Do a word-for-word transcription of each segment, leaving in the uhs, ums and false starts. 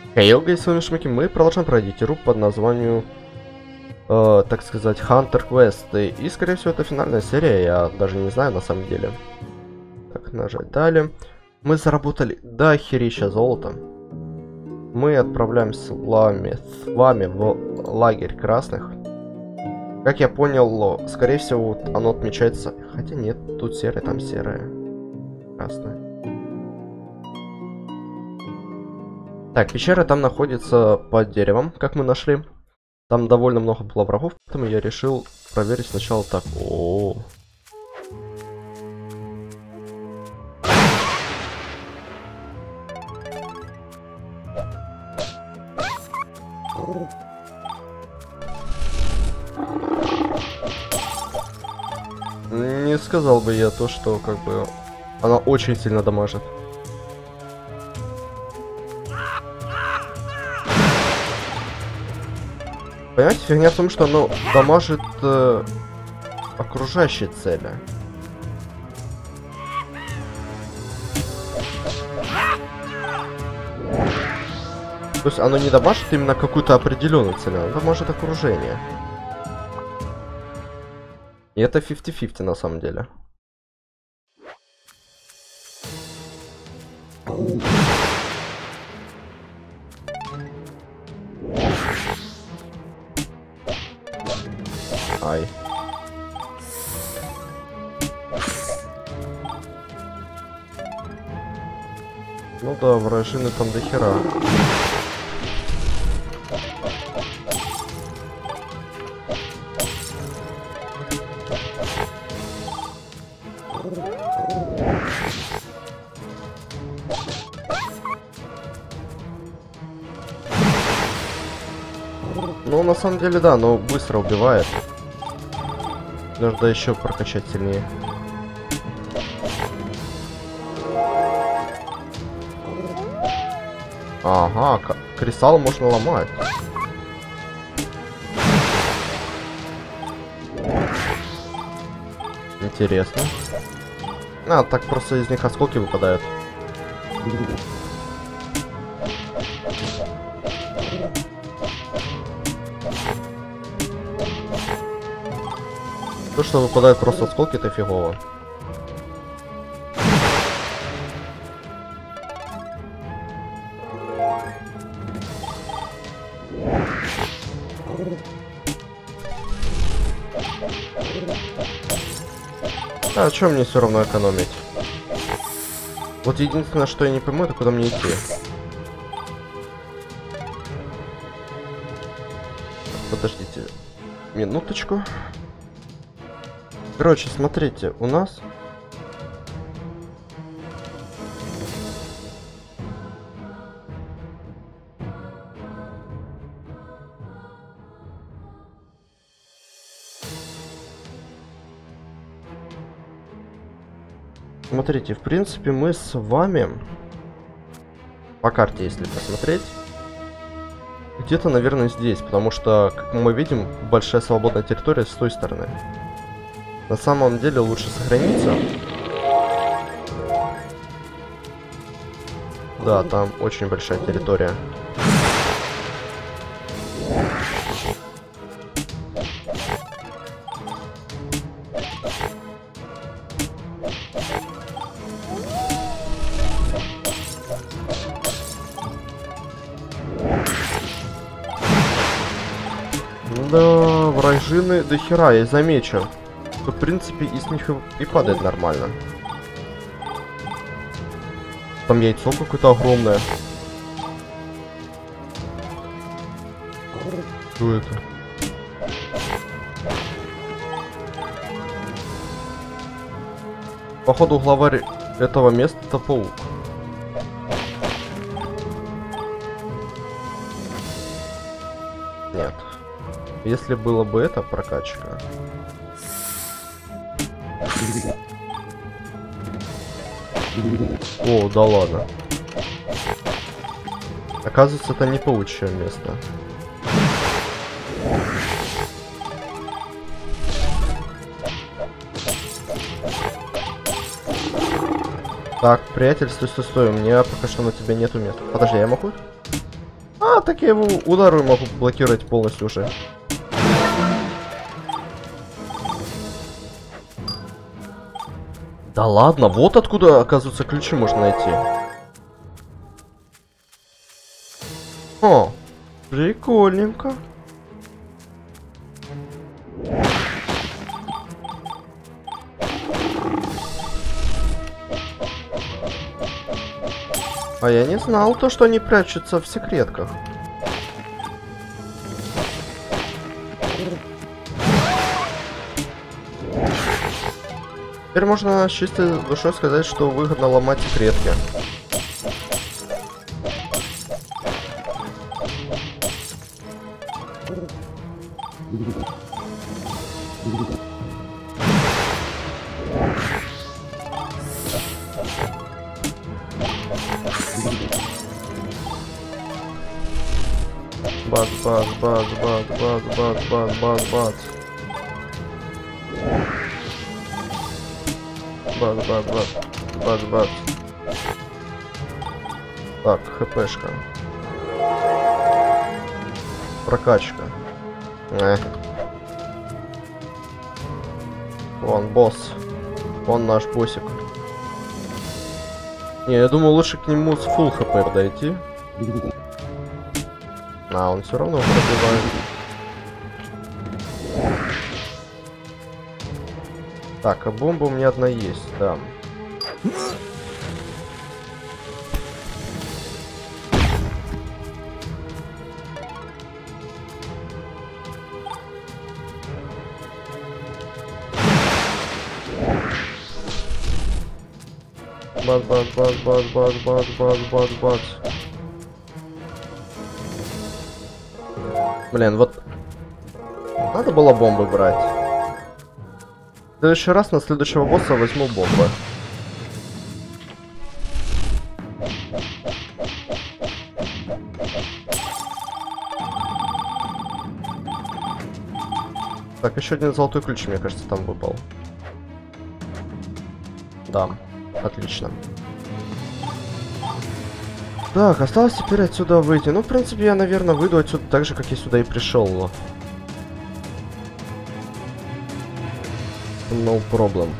Хей, гайс, с вами Шмаки, мы продолжаем пройти игру под названием, э, так сказать, Hunter Quest. И, скорее всего, это финальная серия, я даже не знаю на самом деле. Так, нажать далее. Мы заработали до херища золота. Мы отправляемся с вами, с вами в лагерь красных. Как я понял, скорее всего, оно отмечается... Хотя нет, тут серое, там серое. Красное. Так, пещера там находится под деревом, как мы нашли. Там довольно много было врагов, поэтому я решил проверить сначала так. О, -о, -о. Не сказал бы я то, что как бы она очень сильно дамажит. Понимаете, фигня в том, что оно дамажит э, окружающие цели. То есть оно не дамажит именно какую-то определенную цель, оно дамажит окружение. И это пятьдесят пятьдесят на самом деле. Ай. Ну да, вражины там до хера. Ну, на самом деле, да, но быстро убивает. Нужно еще прокачать сильнее. Ага, кристалл можно ломать. Интересно. А, так просто из них осколки выпадают. То, что выпадают просто осколки, это фигово. А что мне все равно экономить? Вот единственное, что я не пойму, это куда мне идти. Подождите минуточку. Короче, смотрите, у нас... Смотрите, в принципе, мы с вами... По карте, если посмотреть... Где-то, наверное, здесь, потому что, как мы видим, большая свободная территория с той стороны. На самом деле лучше сохраниться. Да, там очень большая территория. Да, вражины до хера, я замечу. В принципе, из них и, и падает нормально. Там яйцо какое-то огромное. Что это? Походу, главарь этого места — это паук. Нет. Если было бы это прокачка. О, да ладно. Оказывается, это не паучье место. Так, приятель, стой, стой, стой, у меня пока что на тебя нету места. Подожди, я могу? А, так я его удару могу блокировать полностью уже. Да ладно, вот откуда, оказывается, ключи можно найти. О, прикольненько. А я не знал то, что они прячутся в секретках. Теперь можно с чистой душой сказать, что выгодно ломать секретки. Бац, бац, бац, бац, бац, бац, бац, бац, бац. Бац, бац, бац, бац, бац. Так, хпшка. Прокачка. Э. Вон босс. Вон наш боссик. Не, я думаю, лучше к нему с фулл хп подойти. А, он все равно пробивает. Так, а бомба у меня одна есть, да. Бац, бац, бац, бац, бац, бац, бац, бац, бац. Блин, вот надо было бомбы брать. В следующий раз на следующего босса возьму бомбы. Так, еще один золотой ключ, мне кажется, там выпал. Да, отлично. Так, осталось теперь отсюда выйти. Ну, в принципе, я, наверное, выйду отсюда так же, как я сюда и пришел. No problem.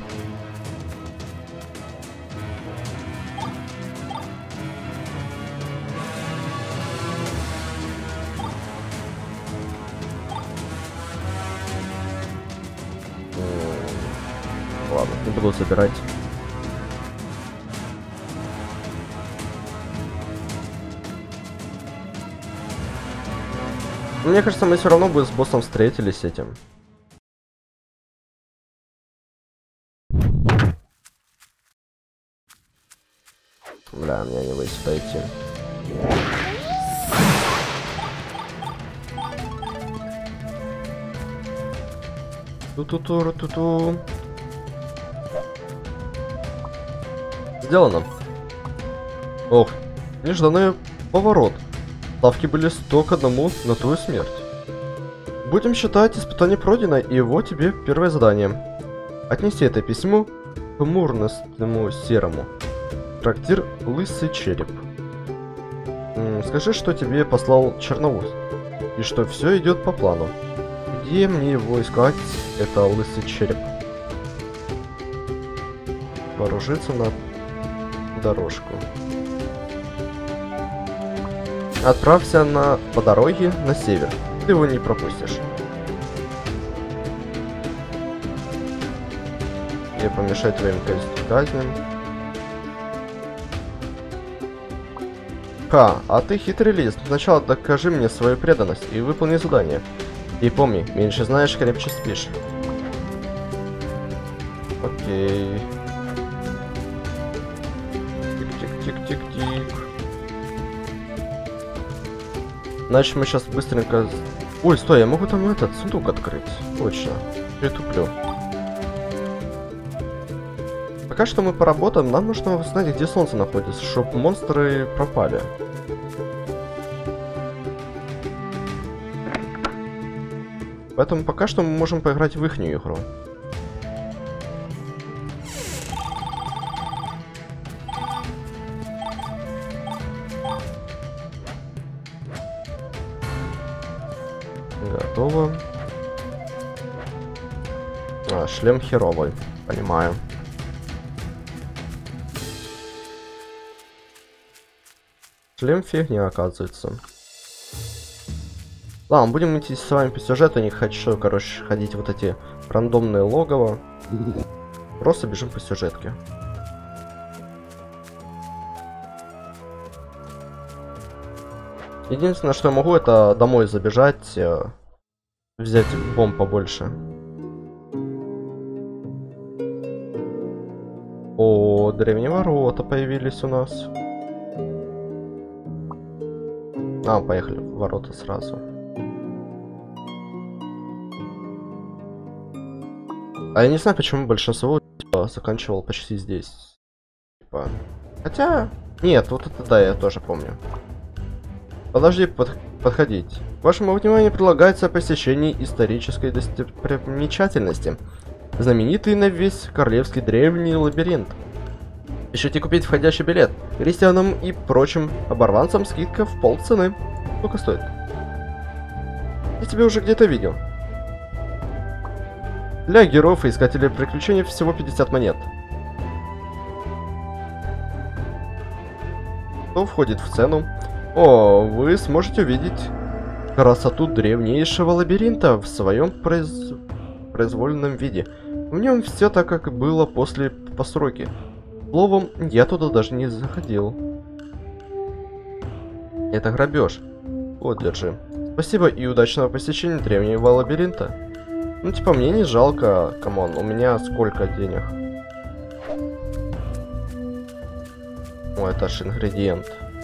Ладно, не буду забирать. Мне кажется, мы все равно бы с боссом встретились с этим. Бля, мне не выйти дойти. Ту-ту-ту-ту-ту. Сделано. Ох, нежданный поворот. Ставки были сто к одному на твою смерть. Будем считать, испытание пройдено, и вот тебе первое задание. Отнеси это письмо к мурностному серому. Трактир Лысый Череп. М-м, скажи, что тебе послал Черноус, и что все идет по плану. Где мне его искать, это Лысый Череп? Вооружиться на дорожку. Отправься на по дороге на север. Ты его не пропустишь. Я помешать твоим казням. Ха, а ты хитрый лист. Сначала докажи мне свою преданность и выполни задание. И помни, меньше знаешь, крепче спишь. Окей. Тик-тик-тик-тик-тик. Значит, мы сейчас быстренько... Ой, стой, я могу там этот сундук открыть. Точно. Притуплю. Пока что мы поработаем, нам нужно узнать, где солнце находится, чтобы монстры пропали. Поэтому пока что мы можем поиграть в ихнюю игру. готово. А, шлем херовый. Понимаю. Шлем фигня, оказывается. Ладно, будем идти с вами по сюжету. Не хочу, короче, ходить вот эти рандомные логово. Просто бежим по сюжетке. Единственное, что я могу, это домой забежать, взять бомб побольше. О, древние ворота появились у нас. А, поехали в ворота сразу. А я не знаю, почему большинство типа, заканчивал почти здесь. Типа. Хотя... Нет, вот это да, я тоже помню. Подожди, под... подходить. Вашему вниманию предлагается посещение исторической достопримечательности. Знаменитый на весь королевский древний лабиринт. Ищите купить входящий билет. Крестьянам и прочим оборванцам скидка в полцены. Сколько стоит? Я тебя уже где-то видел. Для героев и искателей приключений всего пятьдесят монет. Что входит в цену? О, вы сможете увидеть красоту древнейшего лабиринта в своем произ... произвольном виде. В нем все так, как было после постройки. Словом, я туда даже не заходил. Это грабеж. Вот, держи. Спасибо и удачного посещения древнего лабиринта. Ну, типа, мне не жалко, камон, у меня сколько денег? О, это ж ингредиент.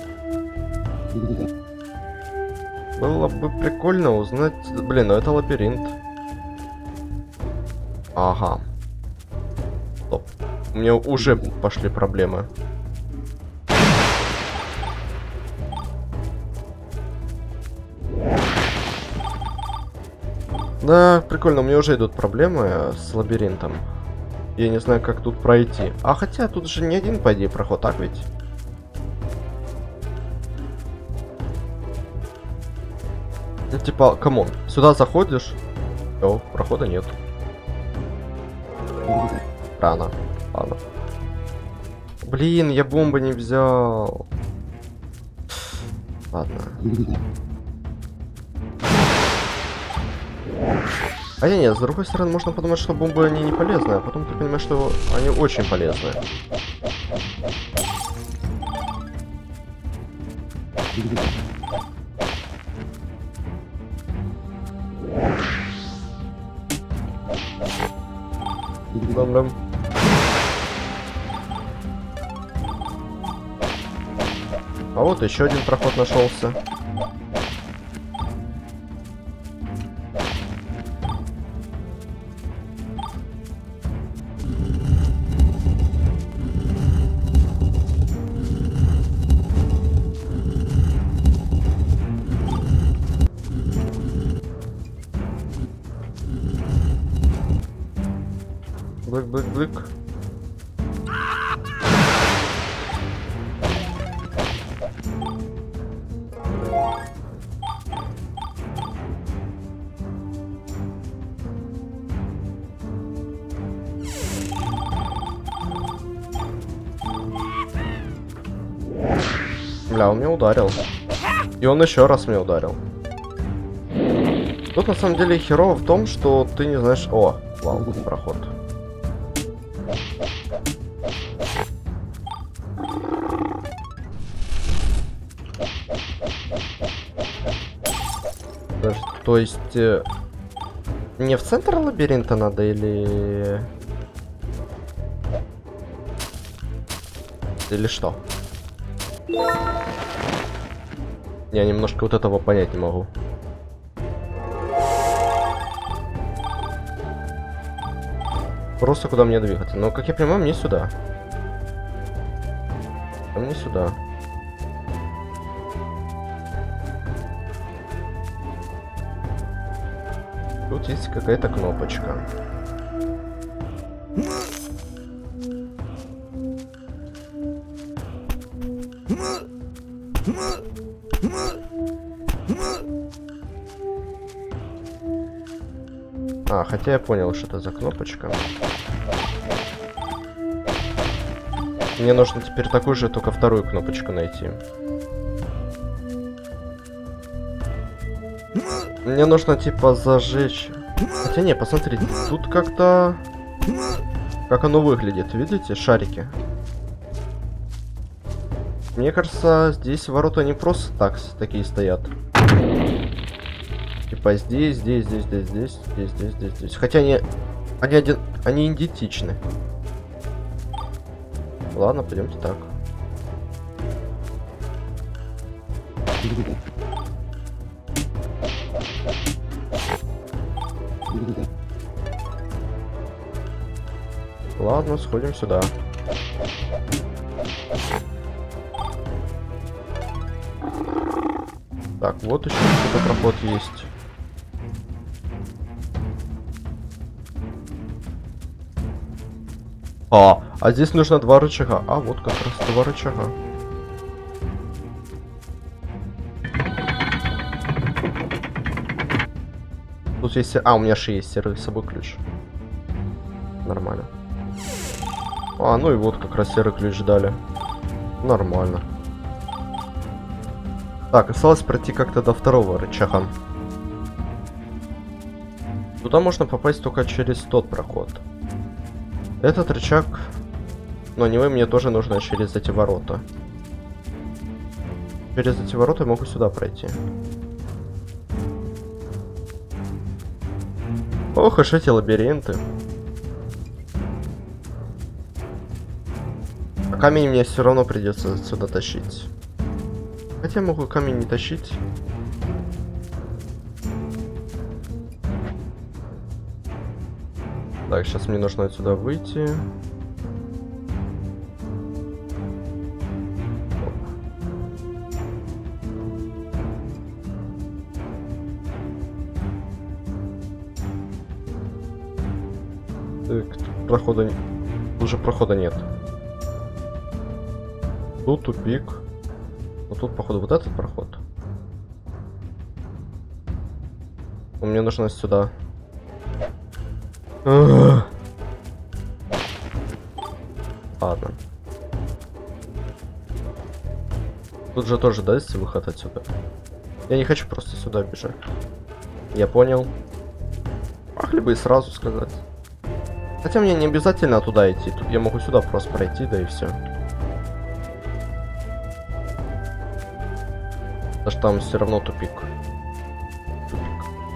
Было бы прикольно узнать... Блин, ну это лабиринт. Ага. Стоп. У меня уже пошли проблемы. Да, прикольно, у меня уже идут проблемы с лабиринтом. Я не знаю, как тут пройти. А хотя тут же не один, по идее, проход, так ведь? Ну, типа, камон, сюда заходишь, о, прохода нет. Рано, ладно. Блин, я бомбы не взял. Ладно. А не, нет, с другой стороны, можно подумать, что бомбы они не полезные, а потом ты понимаешь, что они очень полезные. Дам-дам. А вот еще один проход нашелся. Блик-блик-блик. Бля, он меня ударил. И он еще раз меня ударил. Тут на самом деле херово в том, что ты не знаешь... О, вау, проход. То есть... Э, не в центр лабиринта надо или... Или что? Я немножко вот этого понять не могу. Просто куда мне двигаться. Но, как я понимаю, мне сюда. А мне сюда. Тут есть какая-то кнопочка. А, хотя я понял, что это за кнопочка. Мне нужно теперь такую же, только вторую кнопочку найти. Мне нужно, типа, зажечь... Хотя не, посмотрите, тут как-то... Как оно выглядит, видите, шарики? Мне кажется, здесь ворота не просто так такие стоят. Типа здесь, здесь, здесь, здесь, здесь, здесь, здесь, здесь, здесь. Хотя они... Они, один... они идентичны. Ладно, пойдемте так. Ладно, сходим сюда. Так, вот еще какой-то проход есть. А, а здесь нужно два рычага. А, вот как раз два рычага. Тут есть... А, у меня же есть серый с собой ключ. Нормально. А, ну и вот как раз серый ключ дали. Нормально. Так, осталось пройти как-то до второго рычага. Туда можно попасть только через тот проход. Этот рычаг... Но не вы, мне тоже нужно через эти ворота. Через эти ворота я могу сюда пройти. Ох уж эти лабиринты. А камень мне все равно придется отсюда тащить. Хотя я могу камень не тащить. Так, сейчас мне нужно отсюда выйти. Так, тут прохода... Тут же прохода нет. Тут тупик. Но тут, походу, вот этот проход. Мне нужно сюда. Ладно. Тут же тоже, да, есть выход отсюда? Я не хочу просто сюда бежать. Я понял. Могли бы и сразу сказать. Хотя мне не обязательно туда идти. Тут я могу сюда просто пройти, да и все. Потому что там все равно тупик. Тупик.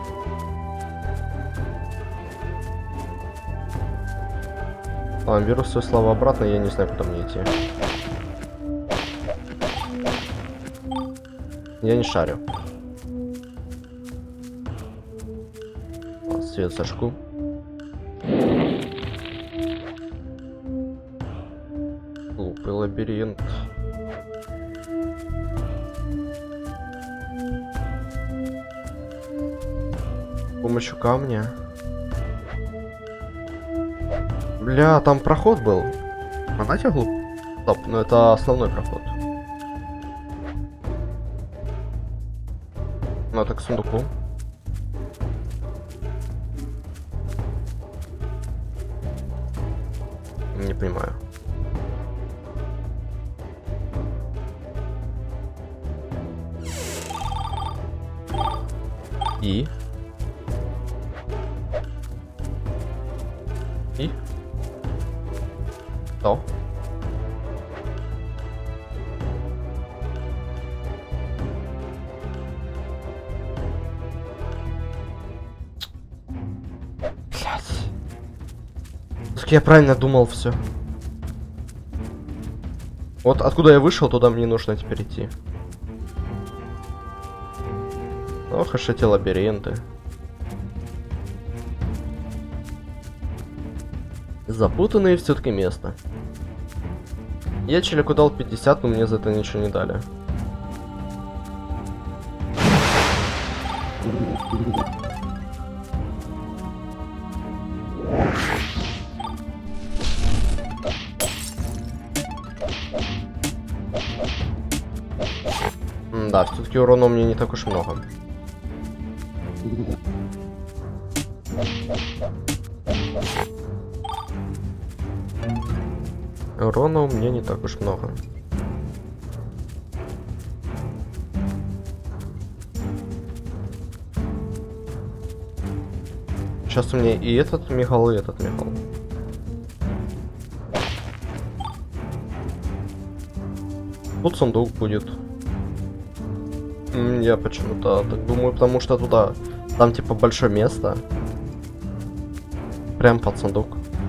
Ладно, беру свою славу обратно, я не знаю, куда мне идти. Я не шарю. Свет зажгу. Глупый лабиринт. С помощью камня. Бля, там проход был. Знаете, глуп? Стоп, но это основной проход. Ну, это к сундуку. Не понимаю. И? И? Что? Блядь. Так я правильно думал все. Вот откуда я вышел, туда мне нужно теперь идти. Ох уж эти лабиринты. Запутанное все-таки место. Я челику дал пятьдесят, но мне за это ничего не дали. Да, все-таки урона у меня не так уж много. Урона у меня не так уж много. Сейчас у меня и этот мигал, и этот мигал. Тут сундук будет. Я почему-то так думаю, потому что туда, там типа большое место. Прям под сундук.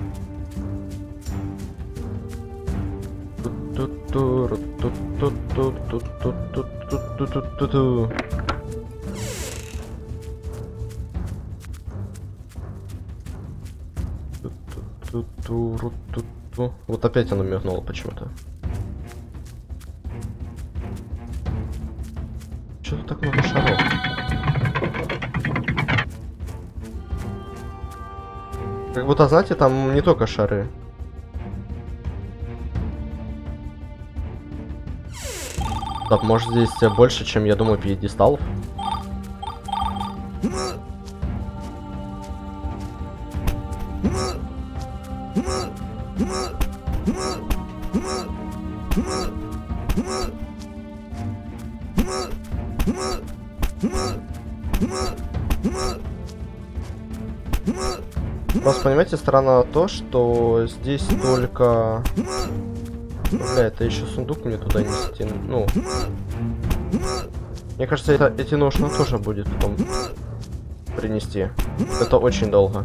Вот опять оно мигнуло почему-то. Что-то так много шаров. Как будто, знаете, там не только шары. Так, может здесь больше, чем я думаю, пьедесталов? Просто, понимаете, странно то, что здесь только... Бля, это еще сундук мне туда нести. Ну... Мне кажется, это, эти нужно тоже будет потом принести. Это очень долго.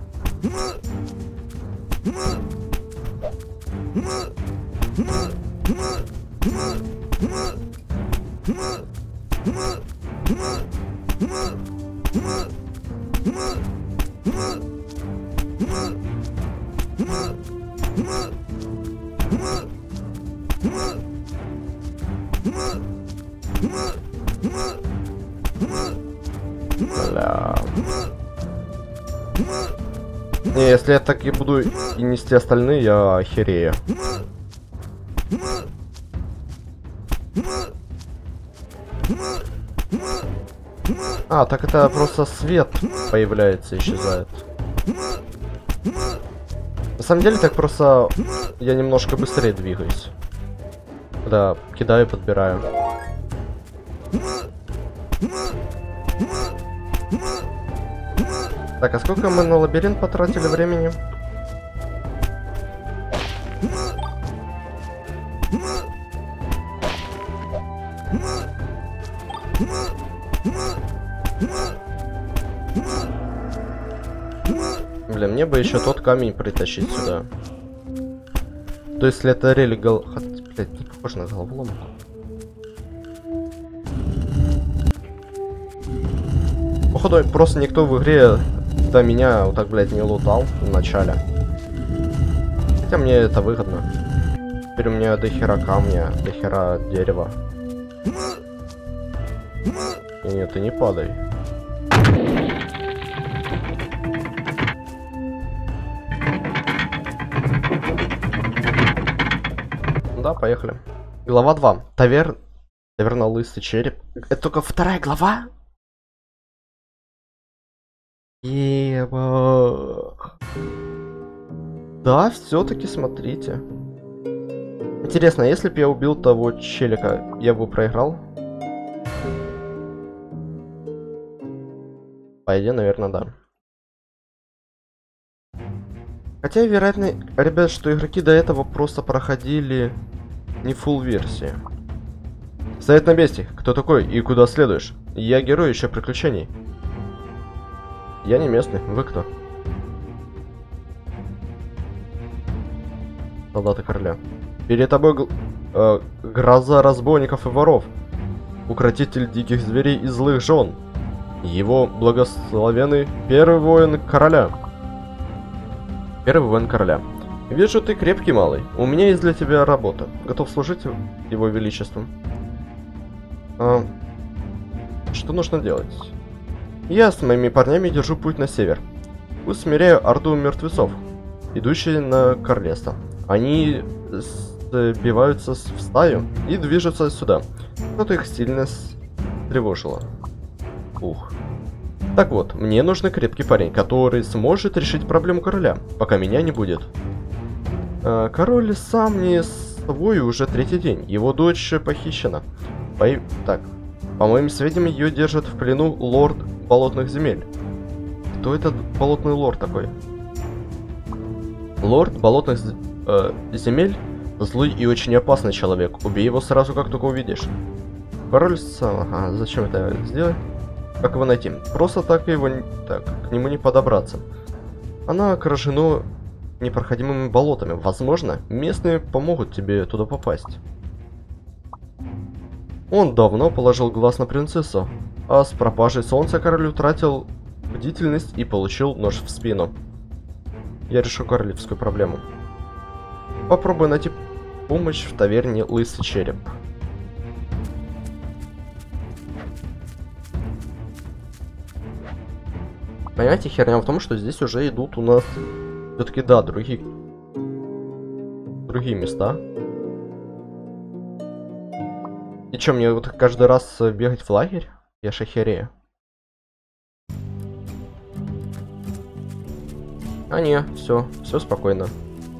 Бля. Не, если я так и буду и нести остальные, я охерею. А, так это просто свет появляется, исчезает. На самом деле, так просто я немножко быстрее двигаюсь. Да, кидаю, подбираю. Так, а сколько мы на лабиринт потратили времени? Бля, мне бы еще тот камень притащить сюда. То есть, если это рели гол... Блять, не похоже на головоломку. Походу, просто никто в игре до меня вот так, блядь, не лутал в начале. Хотя мне это выгодно. Теперь у меня до хера камня, до хера дерева. И нет, ты не падай. Да, поехали. Глава два. Тавер... Таверна лысый череп. Это только вторая глава? Еба. Да, все-таки смотрите. Интересно, если бы я убил того челика, я бы проиграл? По идее, наверное, да. Хотя, вероятно, ребят, что игроки до этого просто проходили не фулл версии. Стоять на месте. Кто такой и куда следуешь? Я герой еще приключений. Я не местный. Вы кто? Солдаты короля. Перед тобой гл... э, гроза разбойников и воров. Укротитель диких зверей и злых жен. Его благословенный первый воин короля. Первый воин короля. Вижу, ты крепкий малый. У меня есть для тебя работа. Готов служить его величеством. А, что нужно делать? Я с моими парнями держу путь на север. Усмиряю орду мертвецов, идущие на королевство. Они сбиваются в стаю и движутся сюда. Что-то их сильно тревожило. Ух. Так вот, мне нужен крепкий парень, который сможет решить проблему короля, пока меня не будет. Э, король сам не свой уже третий день. Его дочь похищена. По... Так, по моим сведениям, ее держит в плену лорд болотных земель. Кто этот болотный лорд такой? Лорд болотных э, земель злой и очень опасный человек. Убей его сразу, как только увидишь. Король сам... Ага, зачем это сделать? Как его найти? Просто так его... Так, к нему не подобраться. Она окружена непроходимыми болотами. Возможно, местные помогут тебе туда попасть. Он давно положил глаз на принцессу, а с пропажей солнца король утратил бдительность и получил нож в спину. Я решу королевскую проблему. Попробуй найти помощь в таверне Лысый Череп. Понимаете, херня в том, что здесь уже идут у нас все-таки, да, другие другие места. И что, мне вот каждый раз бегать в лагерь? Я шахерею. А не, все, все спокойно.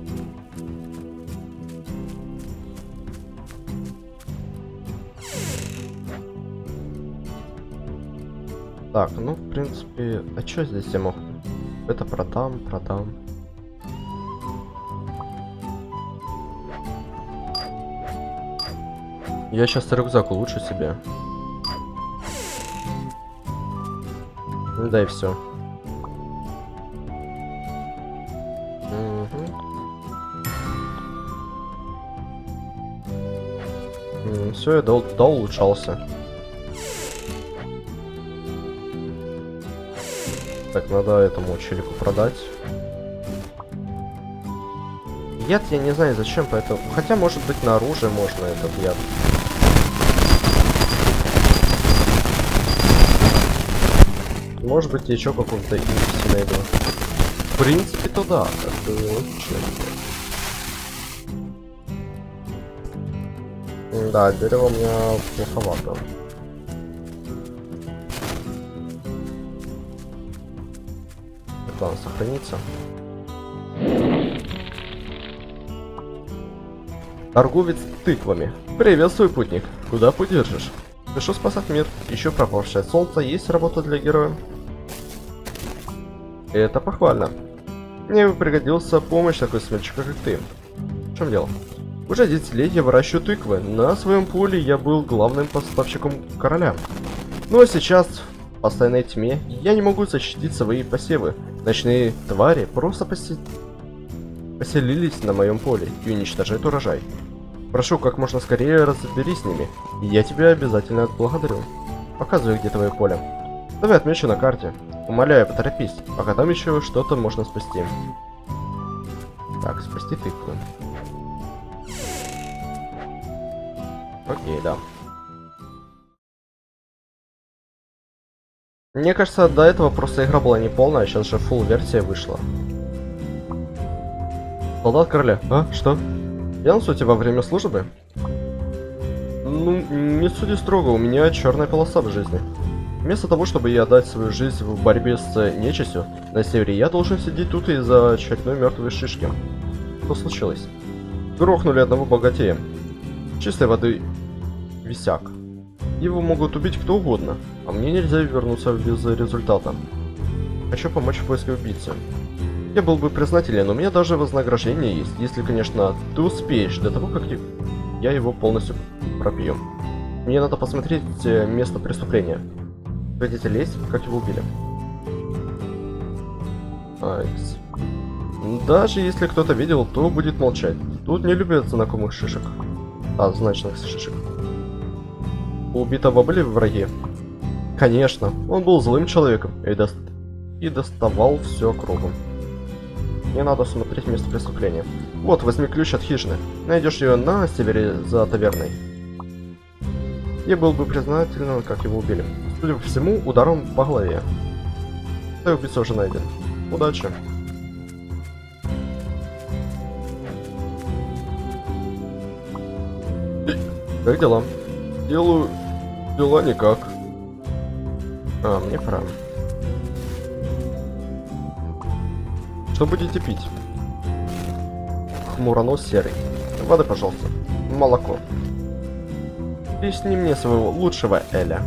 Так, ну, в принципе, а что здесь я мог? Это продам, продам. Я сейчас рюкзак улучшу себе. Да и все. Угу. Все, я до, до улучшался. Так, надо этому челику продать. Яд я не знаю зачем, поэтому... Хотя, может быть, на оружие можно этот яд. Может быть, я еще какого-то инфиси найду. В принципе, то да, как-то логично. Да, дерево у меня плоховато. Ладно, сохранится. Торговец тыквами. Приветствую, путник. Куда путь держишь? Спешу спасать мир. Еще пропавшее солнце. Есть работа для героя. Это похвально. Мне бы пригодился помощь такой смельчака, как ты. В чем дело? Уже десятилетия выращиваю тыквы. На своем поле я был главным поставщиком короля. Ну а сейчас, в постоянной тьме, я не могу защитить свои посевы. Ночные твари просто посе... поселились на моем поле и уничтожают урожай. Прошу, как можно скорее разберись с ними, и я тебя обязательно отблагодарю. Показывай, где твое поле. Давай отмечу на карте. Умоляю, поторопись, пока там еще что-то можно спасти. Так, спасти тыквы. Окей, да. Мне кажется, до этого просто игра была не полная, а сейчас же фулл версия вышла. Солдат короля. А, что? Я на сути во время службы? Ну, не суди строго, у меня черная полоса в жизни. Вместо того, чтобы я отдать свою жизнь в борьбе с нечистью на севере, я должен сидеть тут из-за очередной мертвой шишки. Что случилось? Грохнули одного богатея. Чистой воды висяк. Его могут убить кто угодно, а мне нельзя вернуться без результата. Хочу помочь в поиске убийцы. Я был бы признателен, но у меня даже вознаграждение есть, если, конечно, ты успеешь до того, как я его полностью пропью. Мне надо посмотреть место преступления. Хотите лезть, как его убили? Айкс. Даже если кто-то видел, то будет молчать. Тут не любят знакомых шишек. А, значных шишек. У убитого были враги? Конечно, он был злым человеком и, до... и доставал все кругом. Мне надо смотреть место преступления. Вот, возьми ключ от хижины. Найдешь ее на севере за таверной. Я был бы признателен, как его убили. Судя по всему, ударом по голове. Да, убийца уже найден. Удачи. Как дела? Делаю дела никак. А, мне пора. Что будете пить? Хмуронос серый. Воды, пожалуйста. Молоко. Плесни мне своего лучшего Эля.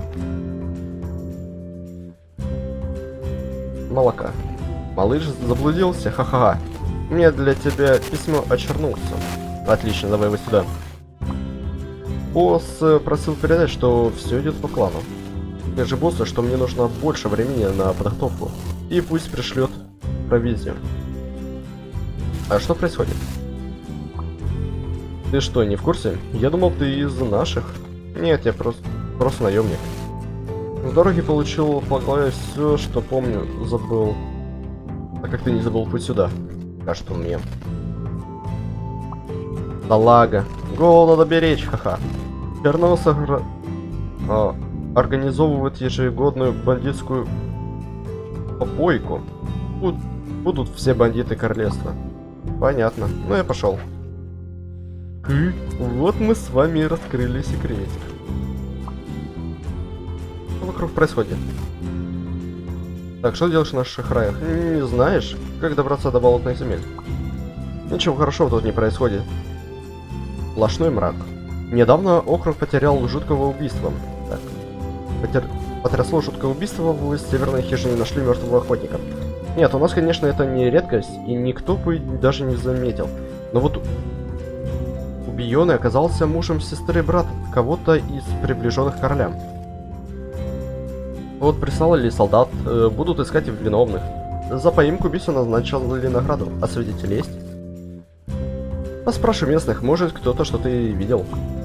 Молока. Малыш заблудился? Ха-ха-ха. У меня для тебя письмо очернулся. Отлично, давай его сюда. Босс просил передать, что все идет по плану. Скажи боссу, что мне нужно больше времени на подготовку. И пусть пришлет провизию. А что происходит? Ты что, не в курсе? Я думал, ты из наших. Нет, я просто, просто наемник. С дороги получил по голове все, что помню, забыл. А как ты не забыл путь сюда? А что мне? Салага. Голову надо беречь, ха-ха. Черноуса гра... а, организовывает ежегодную бандитскую попойку. Буд... Будут все бандиты королевства. Понятно. Ну я пошел. Хм, вот мы с вами и раскрыли секретик. Что вокруг происходит? Так, что делаешь в наших краях? Не знаешь, как добраться до болотных земель? Ничего хорошего тут не происходит. Сплошной мрак. Недавно округ потерял жуткого убийства. Так. Потер... Потрясло жуткое убийство, в северной хижине нашли мертвого охотника. Нет, у нас, конечно, это не редкость, и никто бы даже не заметил. Но вот убиенный оказался мужем сестры брата кого-то из приближенных к королям. Вот прислали солдат, э, будут искать виновных. За поимку убийцу назначили награду, а свидетели есть? Поспрашивай местных, может кто-то что-то видел.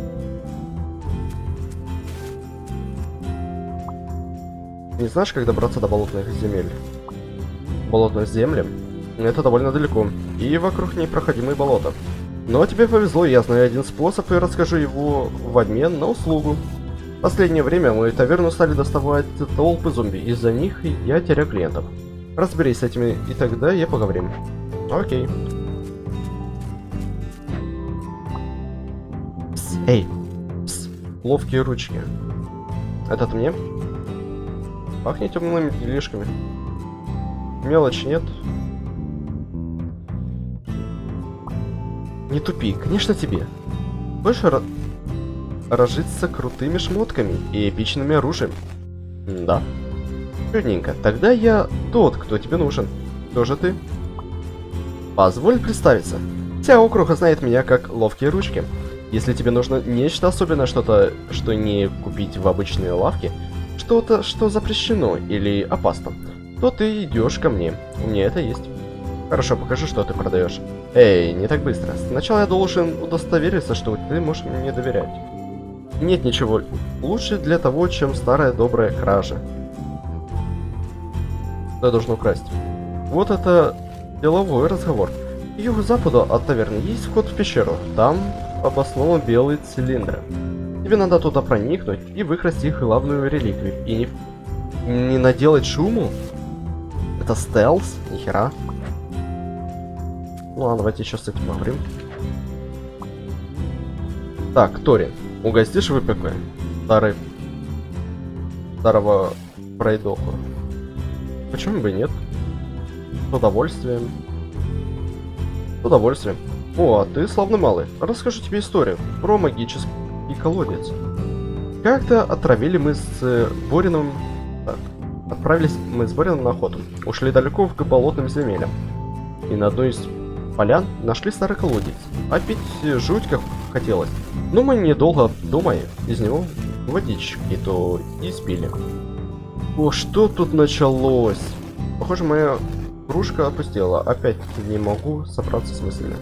Не знаешь, как добраться до болотных земель? Болотных земель? Это довольно далеко, и вокруг непроходимые болота. Но тебе повезло, я знаю один способ и расскажу его в обмен на услугу. В последнее время мы таверну стали доставать толпы зомби, из-за них я теряю клиентов. Разберись с этими, и тогда я поговорим. Окей. Пс, эй, пс, ловкие ручки. Этот мне? Пахнет темными делишками. Мелочь нет. Не тупи, конечно тебе. Больше ра... разжиться крутыми шмотками и эпичными оружием. М да. Чудненько. Тогда я тот, кто тебе нужен. Кто же ты? Позволь представиться. Вся округа знает меня как ловкие ручки. Если тебе нужно нечто особенное, что-то, что не купить в обычной лавке, что-то, что запрещено или опасно, то ты идешь ко мне. У меня это есть. Хорошо, покажи, что ты продаешь. Эй, не так быстро. Сначала я должен удостовериться, что ты можешь мне доверять. Нет ничего лучше для того, чем старая добрая кража. Что я должен украсть? Вот это деловой разговор. К юго-западу от таверны есть вход в пещеру. Там обоснован белый цилиндр. Тебе надо туда проникнуть и выкрасть их главную реликвию. И не, не наделать шуму? Это стелс? Нихера. Ну ладно, давайте сейчас с этим поговорим. Так, Тори, угостишь выпекой? Старый... Старого пройдоху. Почему бы и нет? С удовольствием. С удовольствием. О, а ты славный малый. Расскажу тебе историю про магический колодец. Как-то отравили мы с Борином... Так, отправились мы с Борином на охоту. Ушли далеко к болотным земелям. И на одной из полян нашли старый колодец. А пить жуть как хотелось. Но мы недолго думая, из него водички то и спили. О, что тут началось? Похоже, моя кружка опустела. Опять не могу собраться с мыслями.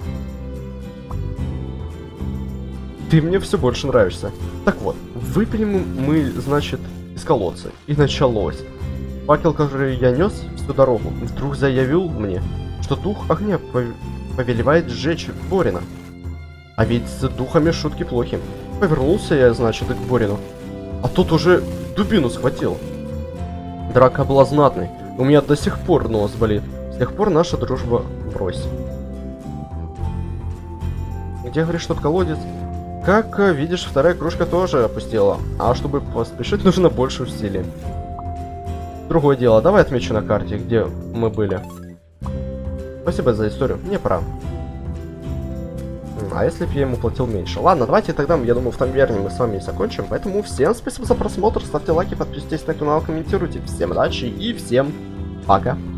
Ты мне все больше нравишься. Так вот, выпили мы, значит, из колодца. И началось. Факел, который я нес всю дорогу, вдруг заявил мне, что дух огня повелевает сжечь Борина. А ведь с духами шутки плохи. Повернулся я, значит, к Борину. А тот уже дубину схватил. Драка была знатной. У меня до сих пор нос болит. С тех пор наша дружба брось. Где, говоришь, тот колодец? Как видишь, вторая кружка тоже опустела. А чтобы поспешить, нужно больше усилий. Другое дело, давай отмечу на карте, где мы были. Спасибо за историю, мне пора. А если бы я ему платил меньше? Ладно, давайте тогда, я думаю, в таверне мы с вами и закончим. Поэтому всем спасибо за просмотр, ставьте лайки, подписывайтесь на канал, комментируйте. Всем удачи и всем пока.